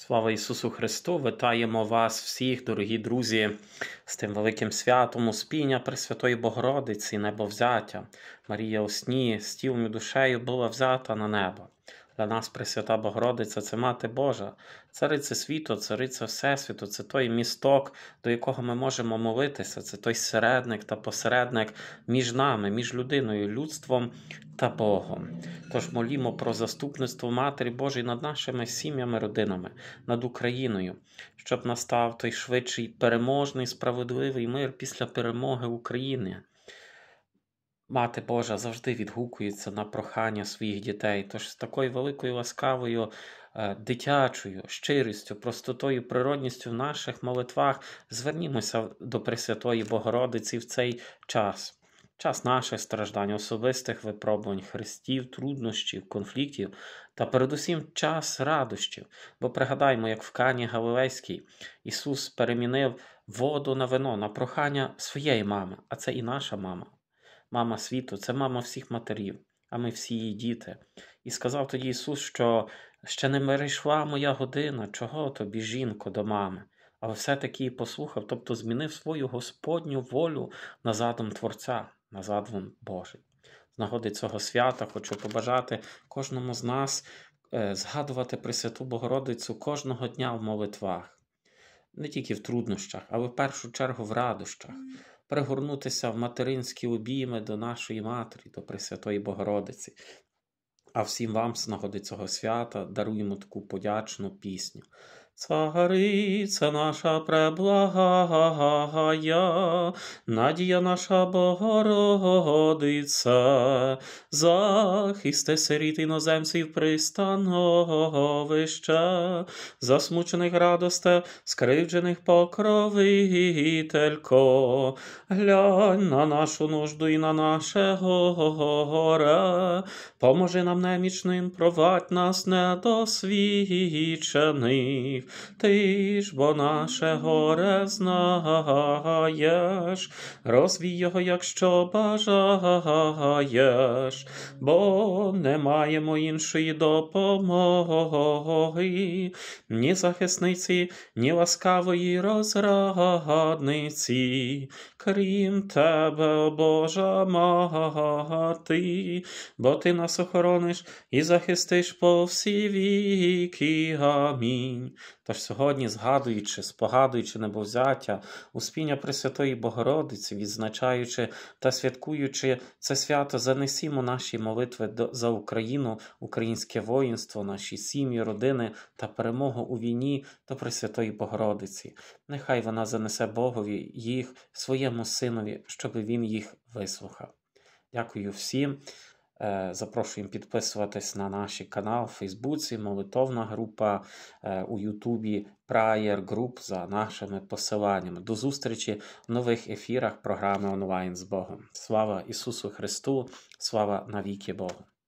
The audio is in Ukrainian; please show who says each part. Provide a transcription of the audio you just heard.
Speaker 1: Слава Ісусу Христу! Вітаємо вас всіх, дорогі друзі, з тим великим святом Успіння Пресвятої Богородиці, небовзяття. Марія у сні з тілом і душею була взята на небо. Для нас Пресвята Богородиця – це Мати Божа, Цариця світу, Цариця Всесвіту, це той місток, до якого ми можемо молитися, це той середник та посередник між нами, між людиною, людством та Богом. Тож молімо про заступництво Матері Божої над нашими сім'ями, родинами, над Україною, щоб настав той швидший, переможний, справедливий мир після перемоги України. Мати Божа завжди відгукується на прохання своїх дітей, тож з такою великою ласкавою, дитячою, щирістю, простотою, природністю в наших молитвах звернімося до Пресвятої Богородиці в цей час. Час наших страждань, особистих випробувань, хрестів, труднощів, конфліктів та передусім час радощів. Бо пригадаймо, як в Кані Галилейській Ісус перемінив воду на вино на прохання своєї мами, а це і наша мама. Мама світу – це мама всіх матерів, а ми всі її діти. І сказав тоді Ісус, що ще не перейшла моя година, чого тобі, жінко, до мами. Але все-таки і послухав, тобто змінив свою Господню волю на задум Творця, на задум Божий. З нагоди цього свята хочу побажати кожному з нас згадувати Пресвяту Богородицю кожного дня в молитвах. Не тільки в труднощах, але в першу чергу в радощах. Пригорнутися в материнські обійми до нашої Матері, до Пресвятої Богородиці. А всім вам з нагоди цього свята даруємо таку подячну пісню. Цариця наша преблагая, надія наша Богородиця, захисти сиріт іноземців пристановища, засмучених радосте, скривджених покровителько, глянь на нашу нужду і на наше горе, поможи нам немічним, провадь нас недосвідчених. Ти ж, бо наше горе знаєш, розвій його, якщо бажаєш, бо не маємо іншої допомоги, ні захисниці, ні ласкавої розрадниці, крім тебе, о Божа Мати, бо ти нас охорониш і захистиш по всі віки. Амінь. Тож сьогодні, згадуючи, спогадуючи небовзяття, Успіння Пресвятої Богородиці, відзначаючи та святкуючи це свято, занесімо наші молитви за Україну, українське воїнство, наші сім'ї, родини та перемогу у війні до Пресвятої Богородиці. Нехай вона занесе Богові їх, своєму Синові, щоб він їх вислухав. Дякую всім. Запрошуємо підписуватись на наш канал в Фейсбуці, молитовна група у Ютубі, Prayer Group за нашими посиланнями. До зустрічі в нових ефірах програми онлайн з Богом. Слава Ісусу Христу, слава навіки Богу.